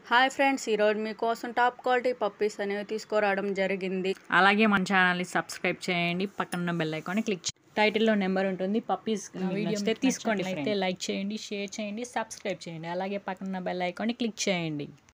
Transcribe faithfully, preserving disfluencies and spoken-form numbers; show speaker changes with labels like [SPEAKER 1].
[SPEAKER 1] Hi friends, ఈరోజు మీకోసం top quality puppies అనేవి తీసుకురావడం జరిగింది.
[SPEAKER 2] అలాగే మన ఛానల్ని సబ్స్క్రైబ్ చేయండి, పక్కన బెల్ ఐకాన్ని క్లిక్ చేయండి. టైటిల్లో నెంబర్ ఉంటుంది. పప్పీస్ వీడియో తీసుకోండి, అయితే లైక్ చేయండి, షేర్ చేయండి, సబ్స్క్రైబ్ చేయండి. అలాగే పక్కన బెల్ ఐకాన్ని క్లిక్ చేయండి.